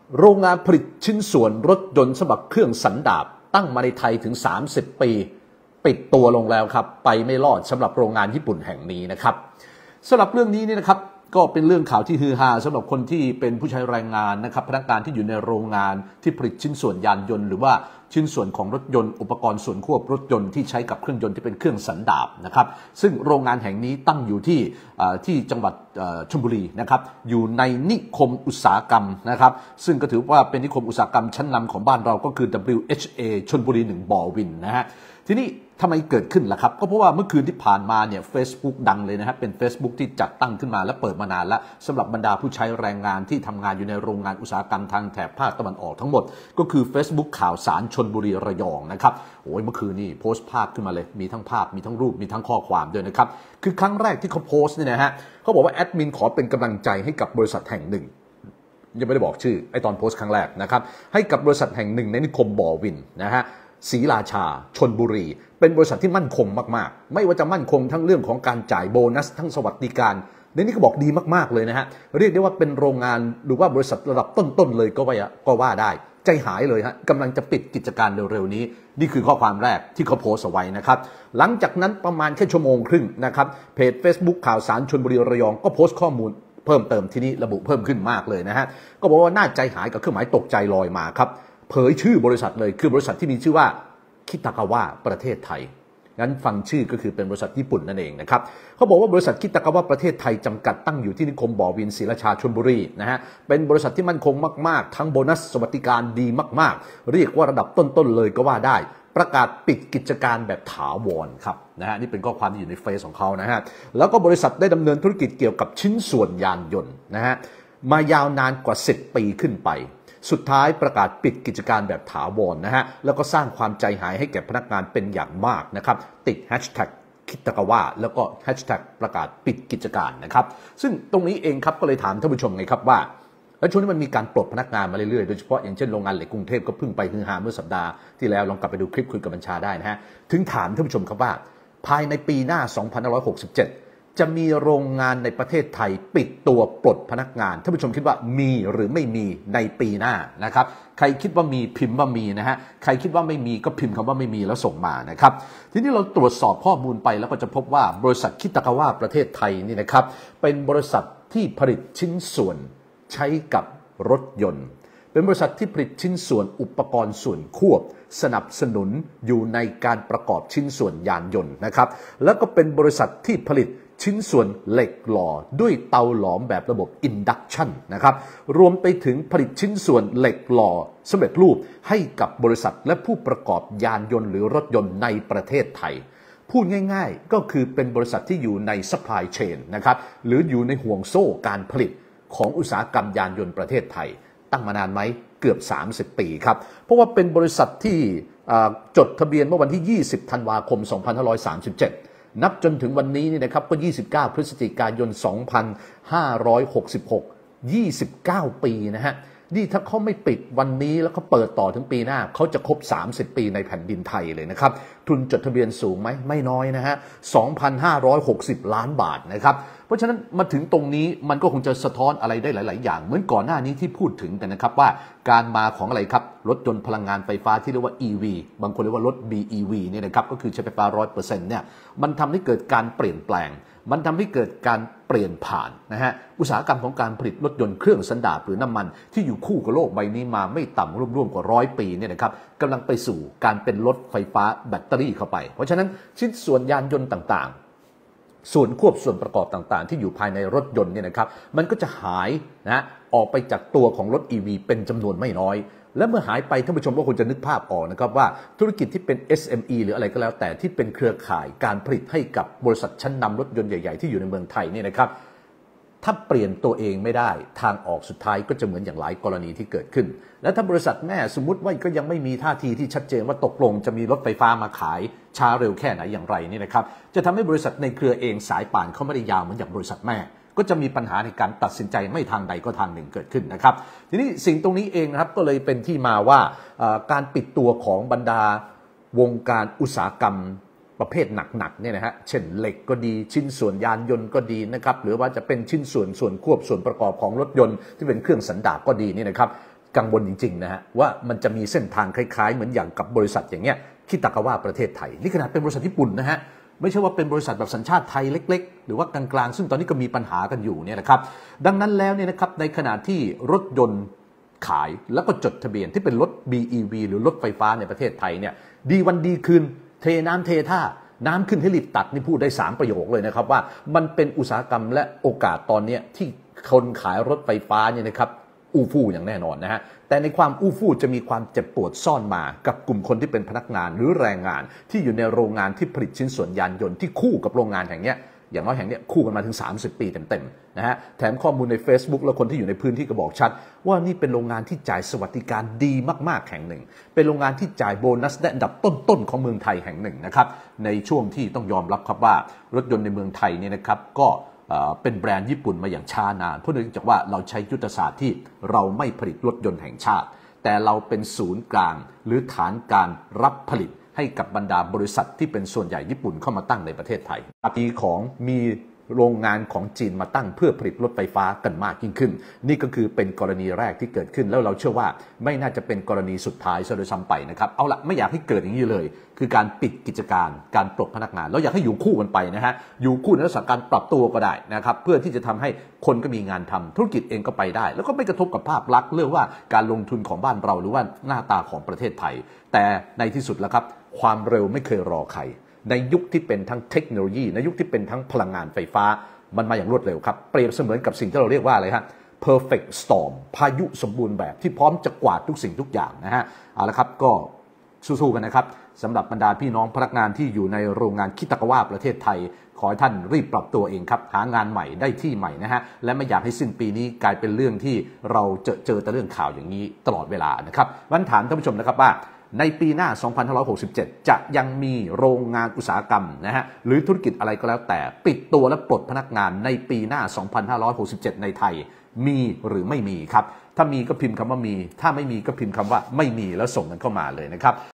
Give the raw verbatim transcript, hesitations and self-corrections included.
โรงงานผลิตชิ้นส่วนรถยนต์สำหรับเครื่องสันดาปตั้งมาในไทยถึงสามสิบปีปิดตัวลงแล้วครับไปไม่รอดสำหรับโรงงานญี่ปุ่นแห่งนี้นะครับสำหรับเรื่องนี้นี่นะครับก็เป็นเรื่องข่าวที่ฮือฮาสำหรับคนที่เป็นผู้ใช้แรงงานนะครับพนักงานที่อยู่ในโรงงานที่ผลิตชิ้นส่วนยานยนต์หรือว่าชิ้นส่วนของรถยนต์อุปกรณ์ส่วนควบรถยนต์ที่ใช้กับเครื่องยนต์ที่เป็นเครื่องสันดาปนะครับซึ่งโรงงานแห่งนี้ตั้งอยู่ที่ที่จังหวัดชลบุรีนะครับอยู่ในนิคมอุตสาหกรรมนะครับซึ่งก็ถือว่าเป็นนิคมอุตสาหกรรมชั้นนำของบ้านเราก็คือ ดับเบิลยู เอช เอ ชลบุรีหนึ่งบ่อวินนะฮะทีนี้ทำไมเกิดขึ้นล่ะครับก็เพราะว่าเมื่อคืนที่ผ่านมาเนี่ย Facebook ดังเลยนะครับเป็น Facebook ที่จัดตั้งขึ้นมาและเปิดมานานแล้วสำหรับบรรดาผู้ใช้แรงงานที่ทำงานอยู่ในโรงงานอุตสาหกรรมทางแถบภาคตะวันออกทั้งหมดก็คือ Facebook ข่าวสารชลบุรีระยองนะครับโอ้ยเมื่อคืนนี่โพสต์ภาพขึ้นมาเลยมีทั้งภาพมีทั้งรูปมีทั้งข้อความด้วยนะครับคือครั้งแรกที่เขาโพสต์เนี่ยนะฮะเขาบอกว่าแอดมินขอเป็นกำลังใจให้กับบริษัทแห่งหนึ่งยังไม่ได้บอกชื่อไอตอนโพสต์ครั้งแรกนะครับให้กับบริษัทแห่งหนึ่งในนิคมบ่อวินนะฮะศรีราชาชลบุรีเป็นบริษัทที่มั่นคงมากๆไม่ว่าจะมั่นคงทั้งเรื่องของการจ่ายโบนัสทั้งสวัสดิการในนี้ก็บอกดีมากๆเลยนะฮะเรียกได้ว่าเป็นโรงงานหรือว่าบริษัทระดับต้นๆเลยก็ว่าก็ว่าได้ใจหายเลยฮะกำลังจะปิดกิจการเร็วๆนี้นี่คือข้อความแรกที่เขาโพสต์เอาไว้นะครับหลังจากนั้นประมาณแค่ชั่วโมงครึ่งนะครับเพจ Facebook ข่าวสารชลบุรีระยองก็โพสต์ข้อมูลเพิ่มเติมที่นี้ระบุเพิ่มขึ้นมากเลยนะฮะก็บอกว่าน่าใจหายกับเครื่องหมายตกใจลอยมาครับเผยชื่อบริษัทเลยคือบริษัทที่มีชื่อว่าคิตากาวะประเทศไทยงั้นฟังชื่อก็คือเป็นบริษัทญี่ปุ่นนั่นเองนะครับเขาบอกว่าบริษัทคิตากาวะประเทศไทยจำกัดตั้งอยู่ที่นิคมบ่อวินศรีราชาชลบุรีนะฮะเป็นบริษัทที่มั่นคงมากๆทั้งโบนัสสวัสดิการดีมากๆเรียกว่าระดับต้นๆเลยก็ว่าได้ประกาศปิดกิจการแบบถาวรครับนะฮะนี่เป็นข้อความที่อยู่ในเฟซของเขานะฮะแล้วก็บริษัทได้ดำเนินธุรกิจเกี่ยวกับชิ้นส่วนยานยนต์นะฮะมายาวนานกว่าสิบปีขึ้นไปสุดท้ายประกาศปิดกิจการแบบถาวรนะฮะแล้วก็สร้างความใจหายให้แก่พนักงานเป็นอย่างมากนะครับติดแฮชแท็กคิตากาวะแล้วก็แฮชแท็กประกาศปิดกิจการนะครับซึ่งตรงนี้เองครับก็เลยถามท่านผู้ชมไงครับว่าแล้วช่วงนี้มันมีการปลดพนักงานมาเรื่อยๆโดยเฉพาะอย่างเช่นโรงงานเหล็กกรุงเทพก็เพิ่งไปฮือฮาเมื่อสัปดาห์ที่แล้วลองกลับไปดูคลิปคุยกับบัญชาได้นะฮะถึงถามท่านผู้ชมครับว่าภายในปีหน้าสองพันห้าร้อยหกสิบเจ็ดจะมีโรงงานในประเทศไทยปิดตัวปลดพนักงานท่านผู้ชมคิดว่ามีหรือไม่มีในปีหน้านะครับใครคิดว่ามีพิมพ์ว่ามีนะฮะใครคิดว่าไม่มีก็พิมพ์คำว่าไม่มีแล้วส่งมานะครับทีนี้เราตรวจสอบข้อมูลไปแล้วก็จะพบว่าบริษัทคิตากาวะประเทศไทยนี่นะครับเป็นบริษัทที่ผลิตชิ้นส่วนใช้กับรถยนต์เป็นบริษัทที่ผลิตชิ้นส่วนอุปกรณ์ส่วนควบสนับสนุนอยู่ในการประกอบชิ้นส่วนยานยนต์นะครับแล้วก็เป็นบริษัทที่ผลิตชิ้นส่วนเหล็กหล่อด้วยเตาหลอมแบบระบบ Induction นะครับรวมไปถึงผลิตชิ้นส่วนเหล็กหล่อสำเร็จรูปให้กับบริษัทและผู้ประกอบยานยนต์หรือรถยนต์ในประเทศไทยพูดง่ายๆก็คือเป็นบริษัทที่อยู่ใน supply chain นะครับหรืออยู่ในห่วงโซ่การผลิตของอุตสาหกรรมยานยนต์ประเทศไทยตั้งมานานไหมเกือบสามสิบปีครับเพราะว่าเป็นบริษัทที่จดทะเบียนเมื่อวันที่ยี่สิบธันวาคมสองพันห้าร้อยสามสิบเจ็ดนับจนถึงวันนี้นี่นะครับก็ยี่สิบเก้าพฤศจิกายนสองพันห้าร้อยหกสิบหก ยี่สิบเก้าปีนะฮะนี่ถ้าเขาไม่ปิดวันนี้แล้วเขาเปิดต่อถึงปีหน้าเขาจะครบสามสิบปีในแผ่นดินไทยเลยนะครับทุนจดทะเบียนสูงไหมไม่น้อยนะฮะ สองพันห้าร้อยหกสิบ ล้านบาทนะครับเพราะฉะนั้นมาถึงตรงนี้มันก็คงจะสะท้อนอะไรได้หลายๆอย่างเหมือนก่อนหน้านี้ที่พูดถึงกันนะครับว่าการมาของอะไรครับรถยนต์พลังงานไฟฟ้าที่เรียกว่า อี วี บางคนเรียกว่ารถ บี อี วี เนี่ยนะครับก็คือใช้ไฟฟ้า ร้อยเปอร์เซ็นต์ เนี่ยมันทำให้เกิดการเปลี่ยนแปลงมันทำให้เกิดการเปลี่ยนผ่านนะฮะอุตสาหกรรมของการผลิตรถยนต์เครื่องสันดาปหรือน้ำมันที่อยู่คู่กับโลกใบนี้มาไม่ต่ำร่วมๆกว่าร้อยปีเนี่ยนะครับกำลังไปสู่การเป็นรถไฟฟ้าแบตเตอรี่เข้าไปเพราะฉะนั้นชิ้นส่วนยานยนต์ต่างๆส่วนควบส่วนประกอบต่างๆที่อยู่ภายในรถยนต์เนี่ยนะครับมันก็จะหายนะออกไปจากตัวของรถ อี วี เป็นจำนวนไม่น้อยและเมื่อหายไปท่านผู้ชมก็คงจะนึกภาพออกนะครับว่าธุรกิจที่เป็น เอส เอ็ม อี หรืออะไรก็แล้วแต่ที่เป็นเครือข่ายการผลิตให้กับบริษัทชั้นนำรถยนต์ใหญ่ๆที่อยู่ในเมืองไทยนี่นะครับถ้าเปลี่ยนตัวเองไม่ได้ทางออกสุดท้ายก็จะเหมือนอย่างหลายกรณีที่เกิดขึ้นและถ้าบริษัทแม่สมมุติว่าก็ยังไม่มีท่าทีที่ชัดเจนว่าตกลงจะมีรถไฟฟ้ามาขายช้าเร็วแค่ไหนอย่างไรนี่นะครับจะทำให้บริษัทในเครือเองสายป่านเขาไม่ได้ยาวเหมือนอย่างบริษัทแม่ก็จะมีปัญหาในการตัดสินใจไม่ทางใดก็ทางหนึ่งเกิดขึ้นนะครับทีนี้สิ่งตรงนี้เองนะครับก็เลยเป็นที่มาว่าการปิดตัวของบรรดาวงการอุตสาหกรรมประเภทหนักๆเนี่ยนะฮะเช่นเหล็กก็ดีชิ้นส่วนยานยนต์ก็ดีนะครับหรือว่าจะเป็นชิ้นส่วนส่วนควบส่วนประกอบของรถยนต์ที่เป็นเครื่องสันดาปก็ดีนี่นะครับกังวลจริงๆนะฮะว่ามันจะมีเส้นทางคล้ายๆเหมือนอย่างกับบริษัทอย่างเงี้ยคิตากาวะประเทศไทยนี่ขนาดเป็นบริษัทญี่ปุ่นนะฮะไม่ใช่ว่าเป็นบริษัทแบบสัญชาติไทยเล็กๆหรือว่ากลางๆซึ่งตอนนี้ก็มีปัญหากันอยู่เนี่ยนะครับดังนั้นแล้วเนี่ยนะครับในขณะที่รถยนต์ขายแล้วก็จดทะเบียนที่เป็นรถ บี อี วี หรือรถไฟฟ้าในประเทศไทยเนี่ยดีวันดีคืนเทน้ำเทท่าน้ำขึ้นให้รีบตัดนี่พูดได้สามประโยคเลยนะครับว่ามันเป็นอุตสาหกรรมและโอกาสตอนนี้ที่คนขายรถไฟฟ้าเนี่ยนะครับอู้ฟู่อย่างแน่นอนนะฮะแต่ในความอู้ฟู่จะมีความเจ็บปวดซ่อนมากับกลุ่มคนที่เป็นพนักงานหรือแรงงานที่อยู่ในโรงงานที่ผลิตชิ้นส่วนยานยนต์ที่คู่กับโรงงานแห่งนี้อย่างน้อยแห่งนี้คู่กันมาถึงสามสิบปีเต็มๆนะฮะแถมข้อมูลใน Facebook และคนที่อยู่ในพื้นที่ก็บอกชัดว่านี่เป็นโรงงานที่จ่ายสวัสดิการดีมากๆแห่งหนึ่งเป็นโรงงานที่จ่ายโบนัสได้อันดับต้นๆของเมืองไทยแห่งหนึ่งนะครับในช่วงที่ต้องยอมรับครับว่ารถยนต์ในเมืองไทยเนี่ยนะครับก็เป็นแบรนด์ญี่ปุ่นมาอย่างช้านานเพราะเนื่องจากว่าเราใช้ยุทธศาสตร์ที่เราไม่ผลิตรถยนต์แห่งชาติแต่เราเป็นศูนย์กลางหรือฐานการรับผลิตให้กับบรรดาบริษัทที่เป็นส่วนใหญ่ญี่ปุ่นเข้ามาตั้งในประเทศไทยปีของมีโรงงานของจีนมาตั้งเพื่อผลิตรถไฟฟ้ากันมากยิ่งขึ้นนี่ก็คือเป็นกรณีแรกที่เกิดขึ้นแล้วเราเชื่อว่าไม่น่าจะเป็นกรณีสุดท้ายซะโดยซ้ำไปนะครับเอาละไม่อยากให้เกิดอย่างนี้เลยคือการปิดกิจการการปลดพนักงานเราอยากให้อยู่คู่กันไปนะฮะอยู่คู่ในลักษณะการปรับตัวก็ได้นะครับเพื่อที่จะทำให้คนก็มีงานทำธุรกิจเองก็ไปได้แล้วก็ไม่กระทบกับภาพลักษณ์เรื่องว่าการลงทุนของบ้านเราหรือว่าหน้าตาของประเทศไทยแต่ในที่สุดแล้วครับความเร็วไม่เคยรอใครในยุคที่เป็นทั้งเทคโนโลยีในยุคที่เป็นทั้งพลังงานไฟฟ้ามันมาอย่างรวดเร็วครับเปรียบเสมือนกับสิ่งที่เราเรียกว่าอะไรฮะ perfect storm พายุสมบูรณ์แบบที่พร้อมจะกวาดทุกสิ่งทุกอย่างนะฮะเอาละครับก็สู้ๆกันนะครับสำหรับบรรดาพี่น้องพนักงานที่อยู่ในโรงงานคิตากาวะประเทศไทยขอให้ท่านรีบปรับตัวเองครับหางานใหม่ได้ที่ใหม่นะฮะและไม่อยากให้สิ้นปีนี้กลายเป็นเรื่องที่เราเจอเจอแต่เรื่องข่าวอย่างนี้ตลอดเวลานะครับวันถามท่านผู้ชมนะครับว่าในปีหน้าสองพันห้าร้อยหกสิบเจ็ดจะยังมีโรงงานอุตสาหกรรมนะฮะหรือธุรกิจอะไรก็แล้วแต่ปิดตัวและปลดพนักงานในปีหน้าสองพันห้าร้อยหกสิบเจ็ดในไทยมีหรือไม่มีครับถ้ามีก็พิมพ์คำว่ามีถ้าไม่มีก็พิมพ์คำว่าไม่มีแล้วส่งกันเข้ามาเลยนะครับ